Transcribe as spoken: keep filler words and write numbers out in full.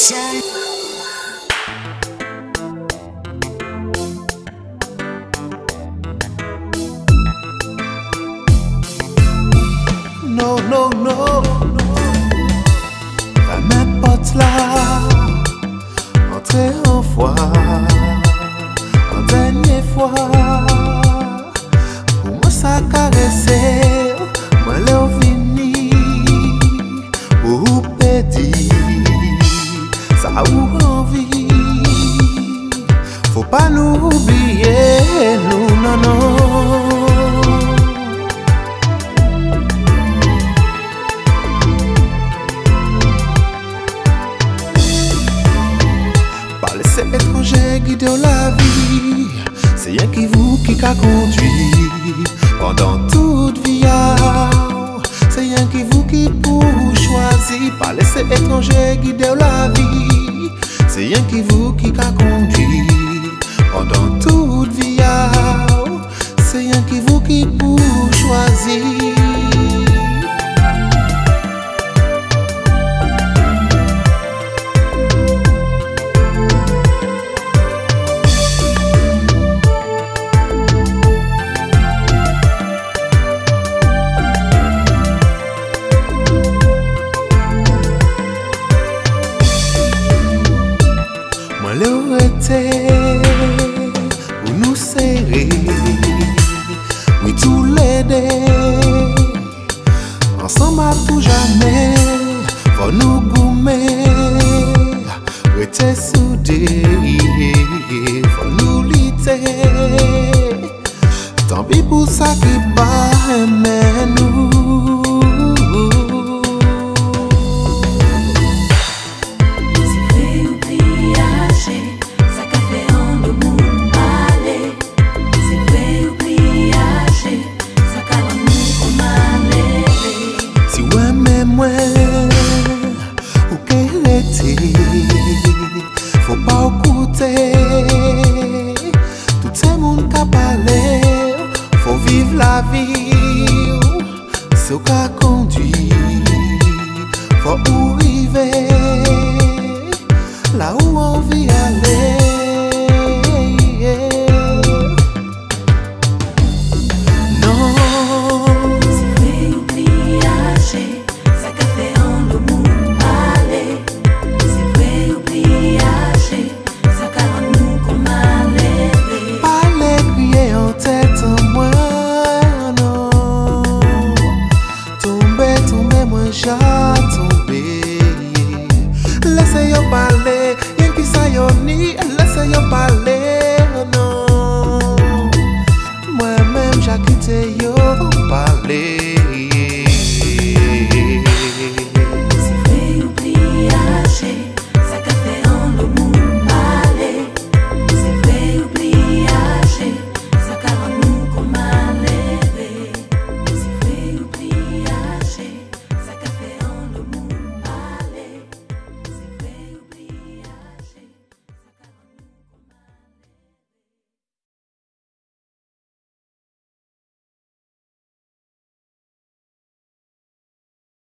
song. No, no, no, no. Va m'importe là. Entrer en fois, en dernière fois. Pour moi ça caresser, moi l'ai fini. Pour pédir, ça ou envie. Faut pas nous oublier, nous non non. C'est étranger guidé la vie. C'est rien qui vous qui a conduit pendant toute vie. C'est rien qui vous qui pour choisir. Pas laisser étranger guider la vie. C'est rien qui vous qui a conduit pendant toute vie. C'est rien qui vous qui pour choisir. Pour nous serrer, oui tous les deux, ensemble à tout jamais, faut nous gommer, rester soudés, faut nous lutter, tant pis pour ça qui bat mais nous. Faut pas écouter tout ce monde qui parle. Faut vivre la vie, c'est au cas conduit. Faut arriver là où on veut aller. Laissez-yo parler, y'en qui sa yo ni, laissez-yo parler, non. Moi-même j'ai quitté yo parler.